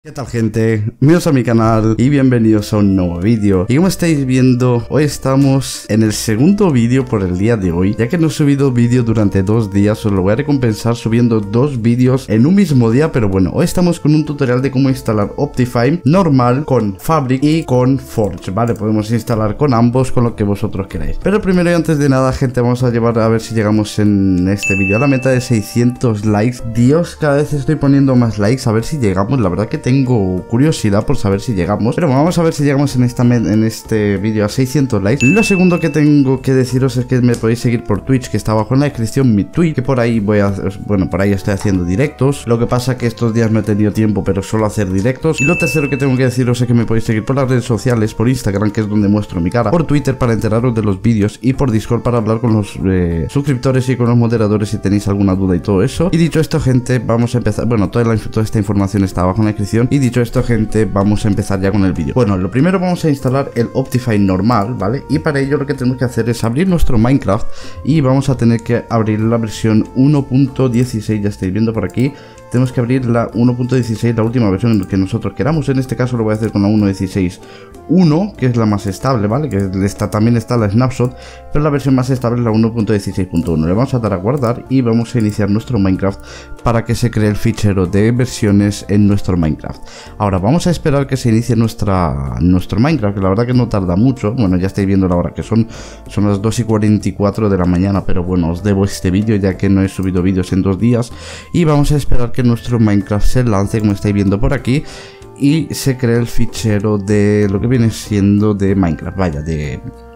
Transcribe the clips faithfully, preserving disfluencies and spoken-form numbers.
¿Qué tal, gente? Bienvenidos a mi canal y bienvenidos a un nuevo vídeo. Y como estáis viendo, hoy estamos en el segundo vídeo por el día de hoy. Ya que no he subido vídeo durante dos días, os lo voy a recompensar subiendo dos vídeos en un mismo día. Pero bueno, hoy estamos con un tutorial de cómo instalar Optifine normal con Fabric y con Forge, ¿vale? Podemos instalar con ambos, con lo que vosotros queráis. Pero primero y antes de nada, gente, vamos a llevar a ver si llegamos en este vídeo a la meta de seiscientos likes. Dios, cada vez estoy poniendo más likes, a ver si llegamos. La verdad que tengo Tengo curiosidad por saber si llegamos. Pero bueno, vamos a ver si llegamos en, esta en este vídeo a seiscientos likes. Lo segundo que tengo que deciros es que me podéis seguir por Twitch, que está abajo en la descripción mi Twitch, que por ahí voy a... Bueno, por ahí estoy haciendo directos. Lo que pasa que estos días no he tenido tiempo, pero suelo hacer directos. Y lo tercero que tengo que deciros es que me podéis seguir por las redes sociales, por Instagram, que es donde muestro mi cara, por Twitter para enteraros de los vídeos, y por Discord para hablar con los eh, suscriptores y con los moderadores si tenéis alguna duda y todo eso. Y dicho esto, gente, vamos a empezar. Bueno, toda, la, toda esta información está abajo en la descripción. Y dicho esto, gente, vamos a empezar ya con el vídeo. Bueno, lo primero vamos a instalar el Optifine normal, ¿vale? Y para ello lo que tenemos que hacer es abrir nuestro Minecraft y vamos a tener que abrir la versión uno punto dieciséis, ya estáis viendo por aquí. Tenemos que abrir la uno punto dieciséis, la última versión que nosotros queramos. En este caso lo voy a hacer con la uno punto dieciséis punto uno, que es la más estable, ¿vale? Que está, también está la snapshot, pero la versión más estable es la uno punto dieciséis punto uno. Le vamos a dar a guardar y vamos a iniciar nuestro Minecraft para que se cree el fichero de versiones en nuestro Minecraft. Ahora vamos a esperar que se inicie nuestra, nuestro Minecraft, que la verdad que no tarda mucho. Bueno, ya estáis viendo la hora que son, son las dos y cuarenta y cuatro de la mañana, pero bueno, os debo este vídeo ya que no he subido vídeos en dos días. Y vamos a esperar que nuestro Minecraft se lance, como estáis viendo por aquí, y se cree el fichero de lo que viene siendo de Minecraft, vaya, de...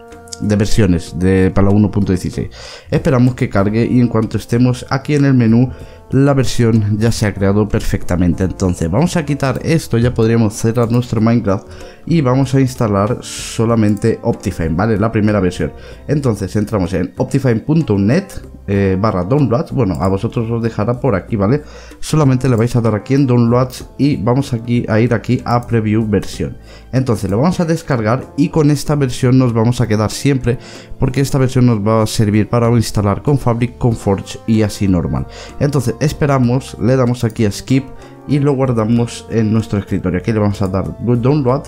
de versiones de para la uno punto dieciséis. Esperamos que cargue y en cuanto estemos aquí en el menú, la versión ya se ha creado perfectamente. Entonces vamos a quitar esto, ya podríamos cerrar nuestro Minecraft y vamos a instalar solamente Optifine, ¿vale? La primera versión. Entonces entramos en optifine punto net eh, barra downloads. Bueno, a vosotros os dejará por aquí, ¿vale? Solamente le vais a dar aquí en downloads y vamos aquí a ir aquí a preview versión. Entonces lo vamos a descargar y con esta versión nos vamos a quedar siempre, porque esta versión nos va a servir para instalar con Fabric, con Forge y así normal. Entonces esperamos, le damos aquí a skip y lo guardamos en nuestro escritorio. Aquí le vamos a dar download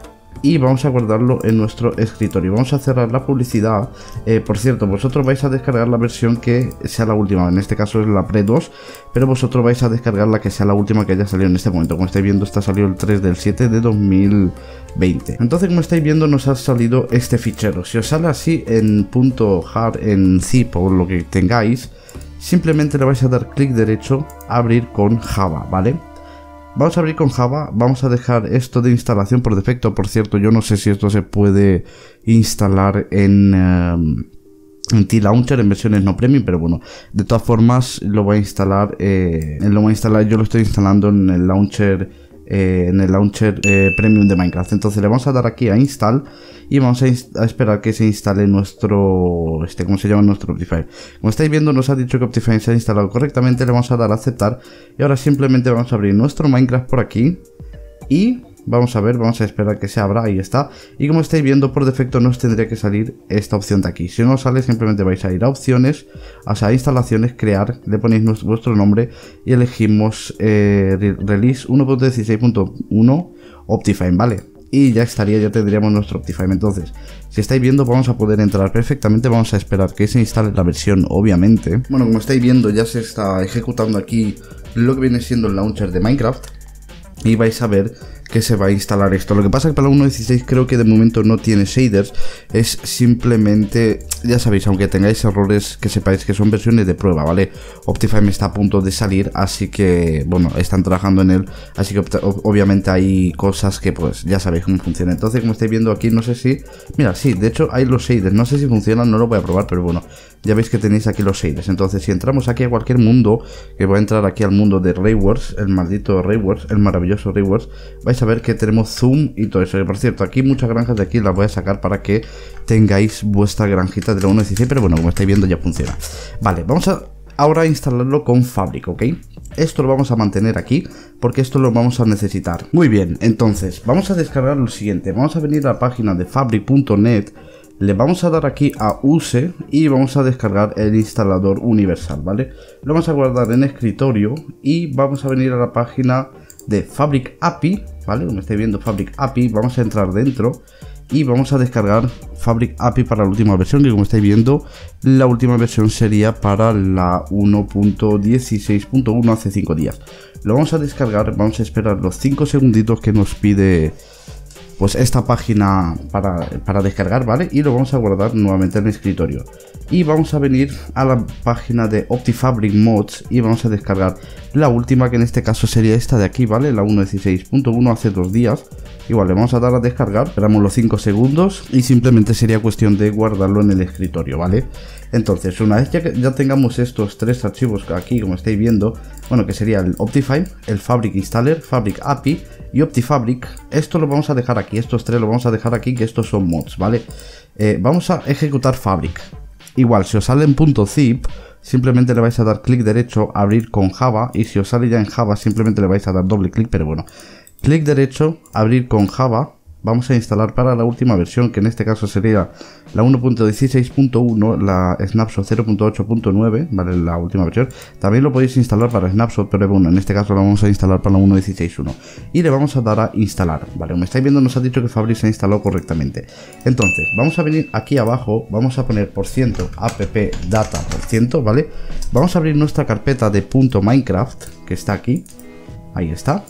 y vamos a guardarlo en nuestro escritorio. Vamos a cerrar la publicidad. Eh, por cierto, vosotros vais a descargar la versión que sea la última. En este caso es la Pre dos, pero vosotros vais a descargar la que sea la última que haya salido en este momento. Como estáis viendo, está salido el tres del siete de dos mil veinte. Entonces, como estáis viendo, nos ha salido este fichero. Si os sale así en .jar, en zip o lo que tengáis, simplemente le vais a dar clic derecho, abrir con Java, ¿vale? Vamos a abrir con Java, vamos a dejar esto de instalación por defecto. Por cierto, yo no sé si esto se puede instalar en, um, en T-Launcher, en versiones no premium, pero bueno, de todas formas lo voy a instalar, eh, lo voy a instalar, yo lo estoy instalando en el launcher, eh, en el launcher eh, premium de Minecraft. Entonces le vamos a dar aquí a install y vamos a, a esperar que se instale nuestro, este, ¿cómo se llama? Nuestro Optifine. Como estáis viendo, nos ha dicho que Optifine se ha instalado correctamente. Le vamos a dar a aceptar y ahora simplemente vamos a abrir nuestro Minecraft por aquí y vamos a ver, vamos a esperar que se abra. Ahí está. Y como estáis viendo, por defecto nos tendría que salir esta opción de aquí. Si no sale, simplemente vais a ir a opciones, o sea, a instalaciones, crear, le ponéis nuestro, vuestro nombre y elegimos eh, release uno punto dieciséis punto uno Optifine, ¿vale? Y ya estaría, ya tendríamos nuestro Optifine. Entonces, si estáis viendo, vamos a poder entrar perfectamente. Vamos a esperar que se instale la versión, obviamente. Bueno, como estáis viendo, ya se está ejecutando aquí lo que viene siendo el launcher de Minecraft y vais a ver que se va a instalar esto. Lo que pasa es que para la uno punto dieciséis creo que de momento no tiene shaders. Es simplemente, ya sabéis, aunque tengáis errores, que sepáis que son versiones de prueba, ¿vale? Optifine está a punto de salir, así que, bueno, están trabajando en él. Así que obviamente hay cosas que pues ya sabéis cómo funciona. Entonces, como estáis viendo aquí, no sé si... Mira, sí, de hecho hay los shaders. No sé si funcionan, no lo voy a probar, pero bueno, ya veis que tenéis aquí los shaders. Entonces, si entramos aquí a cualquier mundo, que voy a entrar aquí al mundo de Raywars, el maldito Raywars, el maravilloso Raywars, vais a ver que tenemos zoom y todo eso. Y por cierto, aquí muchas granjas de aquí las voy a sacar para que tengáis vuestra granjita de la uno punto dieciséis, pero bueno, como estáis viendo ya funciona. Vale, vamos a ahora a instalarlo con Fabric, ¿ok? Esto lo vamos a mantener aquí porque esto lo vamos a necesitar. Muy bien, entonces vamos a descargar lo siguiente. Vamos a venir a la página de fabric punto net, le vamos a dar aquí a use y vamos a descargar el instalador universal, ¿vale? Lo vamos a guardar en escritorio y vamos a venir a la página de Fabric A P I, ¿vale? Como estáis viendo, Fabric A P I, vamos a entrar dentro y vamos a descargar Fabric A P I para la última versión, que como estáis viendo, la última versión sería para la uno punto dieciséis punto uno hace cinco días. Lo vamos a descargar, vamos a esperar los cinco segunditos que nos pide pues esta página para, para descargar, ¿vale? Y lo vamos a guardar nuevamente en el escritorio. Y vamos a venir a la página de OptiFabric Mods y vamos a descargar la última, que en este caso sería esta de aquí, ¿vale? La uno punto dieciséis punto uno hace dos días. Igual le vamos a dar a descargar, esperamos los cinco segundos y simplemente sería cuestión de guardarlo en el escritorio, ¿vale? Entonces, una vez ya que ya tengamos estos tres archivos aquí, como estáis viendo, bueno, que sería el Optifine, el Fabric Installer, Fabric A P I y OptiFabric, esto lo vamos a dejar aquí, estos tres lo vamos a dejar aquí, que estos son mods, ¿vale? Eh, vamos a ejecutar Fabric. Igual, si os sale en .zip, simplemente le vais a dar clic derecho, abrir con Java, y si os sale ya en Java, simplemente le vais a dar doble clic, pero bueno. Clic derecho, abrir con Java, vamos a instalar para la última versión, que en este caso sería la uno punto dieciséis punto uno, la Snapshot cero punto ocho punto nueve, ¿vale? La última versión. También lo podéis instalar para Snapshot, pero bueno, en este caso lo vamos a instalar para la uno punto dieciséis punto uno. Y le vamos a dar a instalar, ¿vale? Como estáis viendo, nos ha dicho que Fabric se ha instalado correctamente. Entonces, vamos a venir aquí abajo, vamos a poner por ciento app data por ciento, ¿vale? Vamos a abrir nuestra carpeta de .minecraft, que está aquí. Ahí está.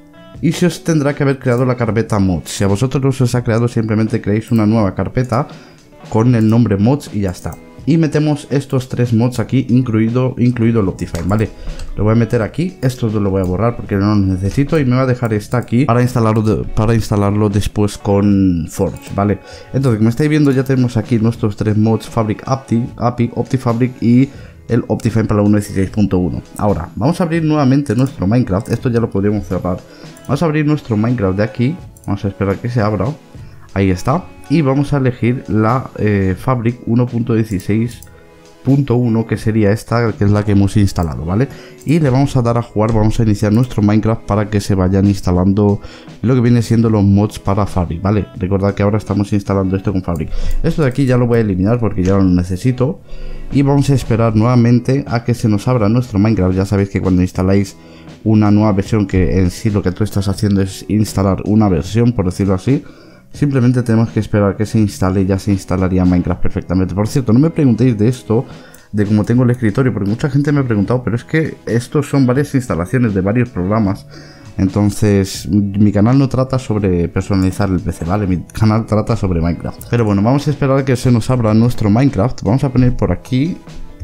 Y se os tendrá que haber creado la carpeta mods. Si a vosotros no se os ha creado, simplemente creéis una nueva carpeta con el nombre mods y ya está. Y metemos estos tres mods aquí, incluido, incluido el Optifine, ¿vale? Lo voy a meter aquí, esto lo voy a borrar porque no lo necesito, y me va a dejar esta aquí para instalarlo, de, para instalarlo después con Forge, ¿vale? Entonces, como estáis viendo, ya tenemos aquí nuestros tres mods, Fabric A P I, OptiFabric y el Optifine para la uno punto dieciséis punto uno. Ahora, vamos a abrir nuevamente nuestro Minecraft, esto ya lo podríamos cerrar. Vamos a abrir nuestro Minecraft de aquí, vamos a esperar que se abra, ahí está. Y vamos a elegir la eh, Fabric uno punto dieciséis punto uno, que sería esta, que es la que hemos instalado, ¿vale? Y le vamos a dar a jugar, vamos a iniciar nuestro Minecraft para que se vayan instalando lo que viene siendo los mods para Fabric, ¿vale? Recordad que ahora estamos instalando esto con Fabric. Esto de aquí ya lo voy a eliminar porque ya lo necesito. Y vamos a esperar nuevamente a que se nos abra nuestro Minecraft. Ya sabéis que cuando instaláis una nueva versión, que en sí lo que tú estás haciendo es instalar una versión, por decirlo así, simplemente tenemos que esperar que se instale y ya se instalaría Minecraft perfectamente. Por cierto, no me preguntéis de esto, de cómo tengo el escritorio, porque mucha gente me ha preguntado, pero es que estos son varias instalaciones de varios programas. Entonces, mi canal no trata sobre personalizar el P C, ¿vale? Mi canal trata sobre Minecraft. Pero bueno, vamos a esperar a que se nos abra nuestro Minecraft. Vamos a poner por aquí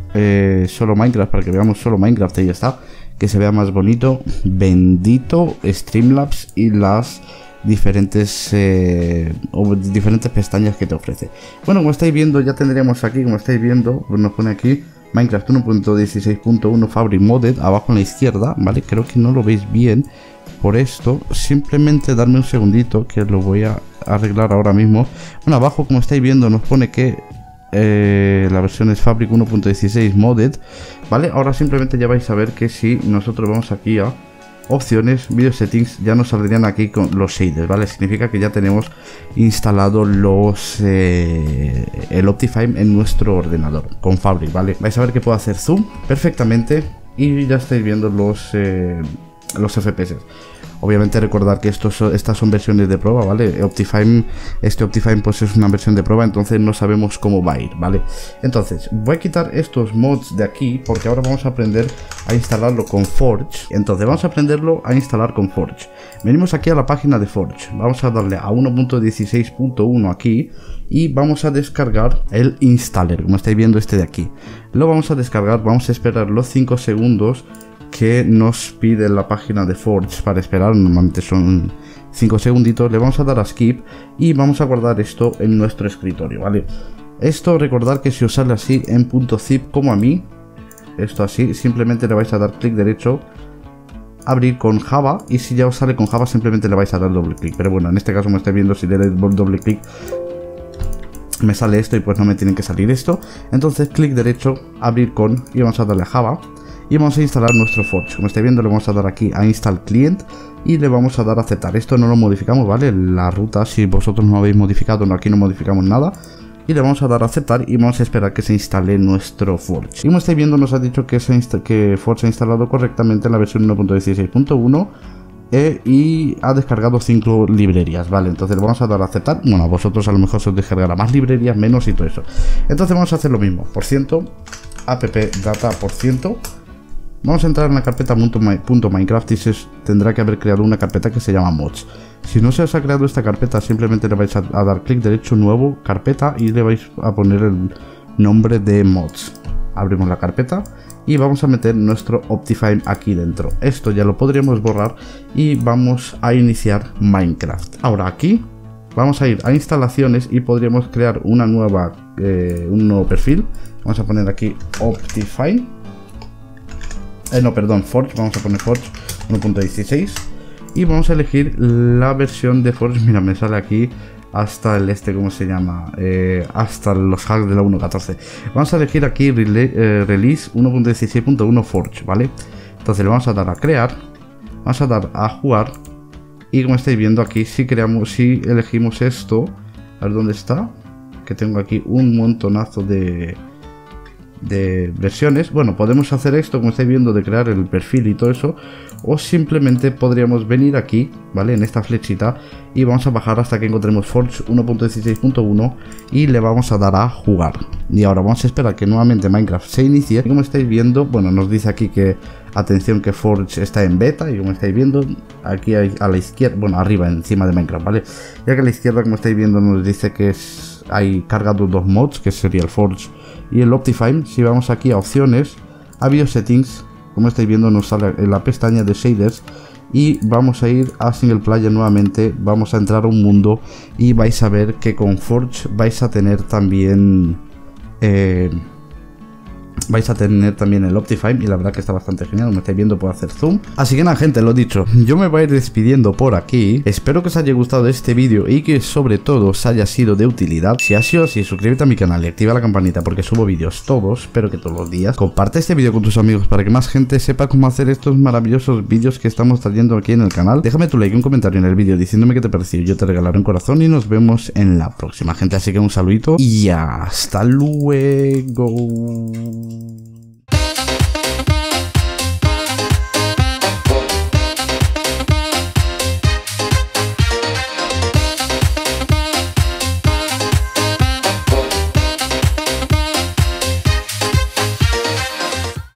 eh, solo Minecraft, para que veamos solo Minecraft, y ya está. Que se vea más bonito. Bendito Streamlabs y las diferentes eh, o diferentes pestañas que te ofrece. Bueno, como estáis viendo, ya tendríamos aquí, como estáis viendo, pues nos pone aquí Minecraft uno punto dieciséis punto uno Fabric Modded abajo a la izquierda, ¿vale? Creo que no lo veis bien por esto, simplemente darme un segundito que lo voy a arreglar ahora mismo. Bueno, abajo, como estáis viendo, nos pone que eh, la versión es Fabric uno punto dieciséis Modded, ¿vale? Ahora simplemente ya vais a ver que si nosotros vamos aquí a opciones, video settings, ya nos saldrían aquí con los shaders, ¿vale? Significa que ya tenemos instalado los eh, el Optifine en nuestro ordenador con Fabric, ¿vale? Vais a ver que puedo hacer zoom perfectamente y ya estáis viendo los eh, los F P S. Obviamente recordar que estos, estas son versiones de prueba, ¿vale? Optifine, este Optifine pues es una versión de prueba, entonces no sabemos cómo va a ir, ¿vale? Entonces, voy a quitar estos mods de aquí porque ahora vamos a aprender a instalarlo con Forge. Entonces, vamos a aprenderlo a instalar con Forge. Venimos aquí a la página de Forge, vamos a darle a uno punto dieciséis punto uno aquí y vamos a descargar el installer, como estáis viendo este de aquí. Lo vamos a descargar, vamos a esperar los cinco segundos que nos pide la página de Forge para esperar, normalmente son cinco segunditos. Le vamos a dar a skip y vamos a guardar esto en nuestro escritorio, ¿vale? Esto, recordad que si os sale así en .zip como a mí, esto así, simplemente le vais a dar clic derecho, abrir con Java, y si ya os sale con Java simplemente le vais a dar doble clic. Pero bueno, en este caso me estáis viendo, si le doy doble clic me sale esto y pues no me tienen que salir esto. Entonces clic derecho, abrir con, y vamos a darle a Java. Y vamos a instalar nuestro Forge. Como estáis viendo, le vamos a dar aquí a Install Client y le vamos a dar a aceptar. Esto no lo modificamos, ¿vale? La ruta, si vosotros no habéis modificado, no, aquí no modificamos nada. Y le vamos a dar a aceptar y vamos a esperar que se instale nuestro Forge. Y como estáis viendo, nos ha dicho que, se que Forge se ha instalado correctamente en la versión uno punto dieciséis punto uno eh, y ha descargado cinco librerías, vale, entonces le vamos a dar a aceptar. Bueno, a vosotros a lo mejor se os descargará más librerías, menos y todo eso. Entonces vamos a hacer lo mismo, por ciento, app data por ciento. Vamos a entrar en la carpeta .minecraft y se tendrá que haber creado una carpeta que se llama mods. Si no se os ha creado esta carpeta, simplemente le vais a, a dar clic derecho, nuevo, carpeta, y le vais a poner el nombre de mods. Abrimos la carpeta y vamos a meter nuestro Optifine aquí dentro. Esto ya lo podríamos borrar y vamos a iniciar Minecraft. Ahora aquí vamos a ir a instalaciones y podríamos crear una nueva, eh, un nuevo perfil. Vamos a poner aquí Optifine. Eh, no, perdón, Forge, vamos a poner Forge uno punto dieciséis y vamos a elegir la versión de Forge. Mira, me sale aquí hasta el este, ¿cómo se llama? Eh, hasta los hacks de la uno punto catorce. Vamos a elegir aquí rele eh, Release uno punto dieciséis punto uno Forge, ¿vale? Entonces le vamos a dar a crear, vamos a dar a jugar y como estáis viendo aquí, si creamos, si elegimos esto, a ver dónde está, que tengo aquí un montonazo de... de versiones. Bueno, podemos hacer esto como estáis viendo, de crear el perfil y todo eso, o simplemente podríamos venir aquí, vale, en esta flechita, y vamos a bajar hasta que encontremos Forge uno punto dieciséis punto uno y le vamos a dar a jugar. Y ahora vamos a esperar que nuevamente Minecraft se inicie. Y como estáis viendo, bueno, nos dice aquí que atención, que Forge está en beta, y como estáis viendo aquí hay, a la izquierda, bueno, arriba encima de Minecraft, vale, ya que a la izquierda, como estáis viendo, nos dice que es, hay cargados dos mods, que sería el Forge y el Optifine. Si vamos aquí a opciones, a Bio Settings, como estáis viendo nos sale en la pestaña de shaders y vamos a ir a single player nuevamente. Vamos a entrar a un mundo y vais a ver que con Forge vais a tener también eh, vais a tener también el Optifine, y la verdad que está bastante genial. Como estáis viendo, puedo hacer zoom. Así que nada, gente, lo dicho, yo me voy a ir despidiendo por aquí. Espero que os haya gustado este vídeo y que sobre todo os haya sido de utilidad. Si ha sido así, suscríbete a mi canal y activa la campanita porque subo vídeos todos, espero que todos los días. Comparte este vídeo con tus amigos para que más gente sepa cómo hacer estos maravillosos vídeos que estamos trayendo aquí en el canal. Déjame tu like y un comentario en el vídeo diciéndome qué te pareció. Yo te regalaré un corazón y nos vemos en la próxima, gente. Así que un saludito y hasta luego.